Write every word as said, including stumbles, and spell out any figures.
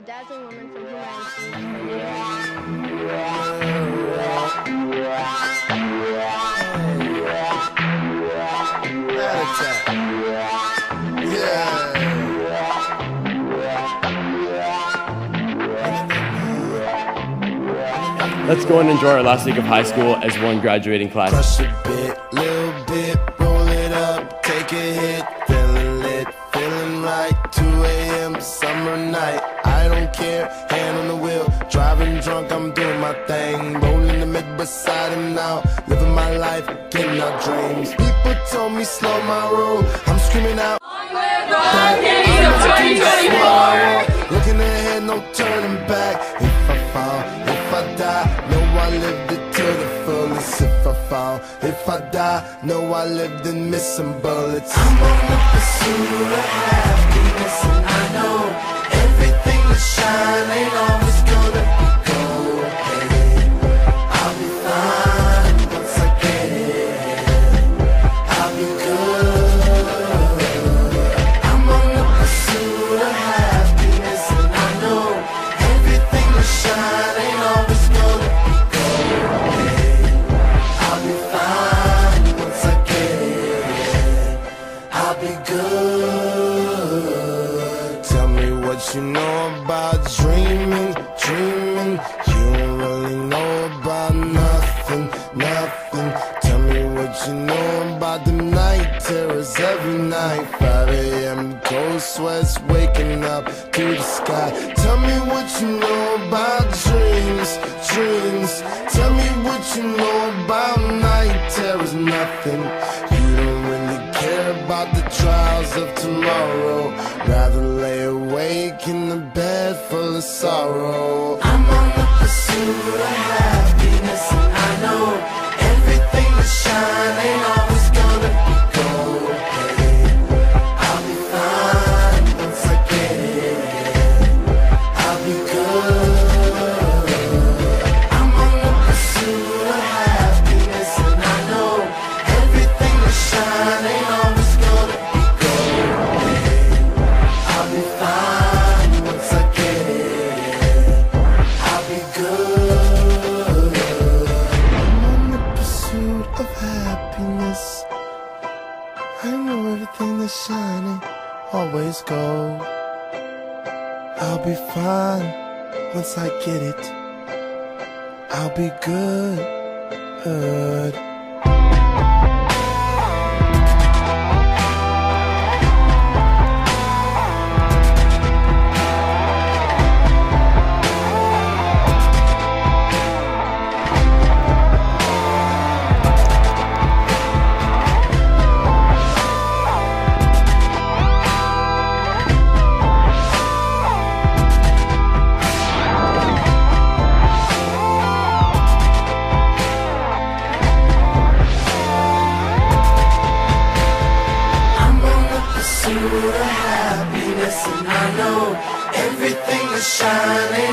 dazzling woman from whom I Let's go and enjoy our last week of high school as one graduating class. Crush a bit, little bit, roll it up, take a hit, feeling lit, feeling right, two A M summer night, I don't care, hand on the wheel, driving drunk, I'm doing my thing, rolling the mid beside him now, living my life, getting our dreams. People told me slow my roll, I'm screaming out. Looking ahead, no turning back. If I fall, if I die, know I lived it to the fullest. If I fall, if I die, know I lived in missing bullets. I'm on the pursuit of happiness, and I know everything that shine ain't always gonna be gold. Hey, I'll be fine once I get it. I'll be good. I'm on the pursuit of happiness, and I know everything that shine ain't always gonna be gold. Hey, I'll be fine once I get it. I'll be good. Tell me what you know about dreaming, dreaming. You don't really know about nothing, nothing. Tell me what you know about the night terrors every night. five A M cold sweats waking up to the sky. Tell me what you know about dreams, dreams. Tell me what you know about night terrors, nothing. You don't really care about the trials of tomorrow. Rather lay awake in the bed full of sorrow. I'm on the pursuit of happiness, and I know everything that shine ain't always gonna be gold. Hey, I'll be fine once I get it. I'll be good. I'm on the pursuit of happiness, and I know everything that shine ain't always gonna be gold. Hey, I'll be fine once I get it. I'll be good. I'm on the pursuit of happiness. I know everything that's shining always gold. I'll be fine once I get it. I'll be good, good. Pursuit of happiness, and I know everything is shining.